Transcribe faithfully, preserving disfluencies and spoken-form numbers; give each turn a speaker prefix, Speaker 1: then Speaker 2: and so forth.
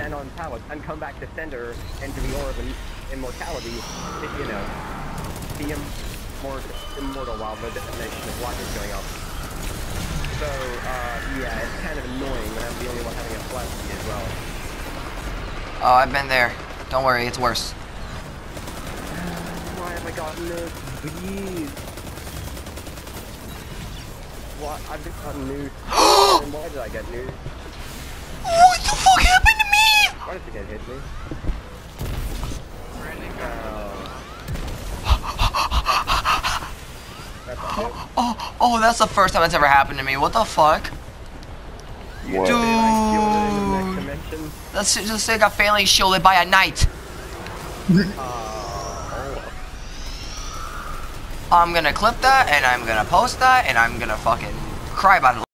Speaker 1: land on pallets and come back to center into the orb of immortality, it, you know, be more immortal while the detonation of block is going off. So, uh, yeah, it's kind of annoying when I'm the only one having a flash as well.
Speaker 2: Oh, I've been there. Don't worry, it's worse.
Speaker 1: Why have I gotten this? Please. What? I've just gotten news. And why did I get news?
Speaker 2: What the fuck happened to me?
Speaker 1: Why did the guy hit me?
Speaker 2: Oh. oh, oh, that's the first time that's ever happened to me. What the fuck?
Speaker 1: What?
Speaker 2: Dude. That's just like I got failing shielded by a knight.
Speaker 1: uh,
Speaker 2: I'm gonna clip that and I'm gonna post that and I'm gonna fucking cry about it.